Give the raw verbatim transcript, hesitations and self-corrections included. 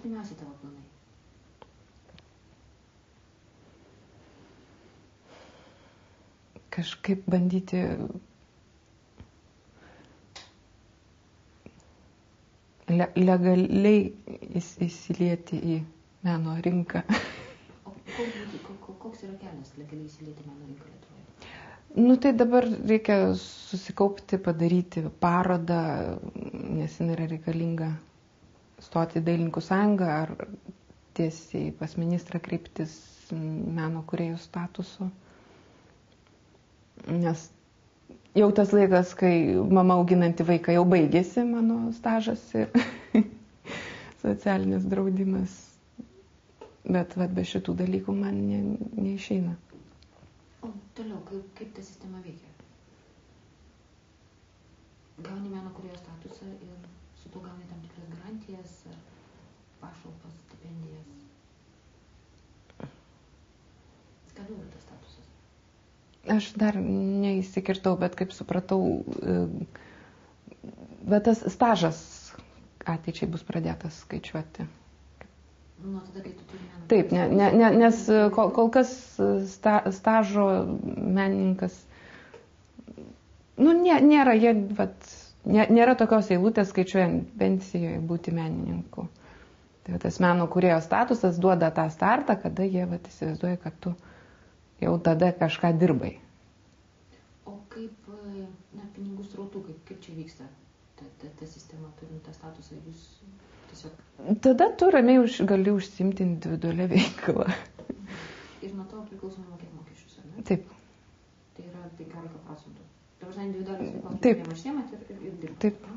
artimiausi tavo planai? Kažkaip bandyti le legaliai įs įsilieti į meno rinką. O koks yra kelias legaliai įsilieti į meno rinką Lietuvoje? Nu tai dabar reikia susikaupti, padaryti parodą, nes jinai yra reikalinga stoti į Dailininkų sąjungą ar tiesiai pas ministrą kreiptis meno kūrėjų statusu. Nes jau tas laikas, kai mama auginanti vaiką jau baigėsi mano stažas ir socialinis draudimas. Bet vat, be šitų dalykų man ne, neišeina. O toliau, kaip, kaip ta sistema veikia? Gauni meno kūrėjo statusą ir su tuo gauni tam tikras garantijas, pašalpas, stipendijas. Ką duoda tas statusas? Aš dar neįsikirtau, bet kaip supratau, bet tas stažas ateičiai bus pradėtas skaičiuoti. Nu, tada, kai tu turi meno. Taip, ne, ne, ne, nes kol, kol kas sta, stažo menininkas, nu, nė, nėra, jie, vat, nė, nėra tokios eilutės skaičiuojant pensijoje būti menininku. Tai tas meno kūrėjo statusas duoda tą startą, kada jie vat, įsivaizduoja, kad tu jau tada kažką dirbai. O kaip, na, pinigų srautų, kaip, kaip čia vyksta ta, ta, ta sistema, turint tą statusą, jūs tiesiog... Tada tu ramiai už, gali užsimti individualią veiklą. Ir nuo to priklausomai mokėti mokesčius, ar ne? Taip. Tai yra penkiolika procentų. Tai važinai individualios veiklos, Taip. Užsiemat ir, ir, ir dirbti. Taip.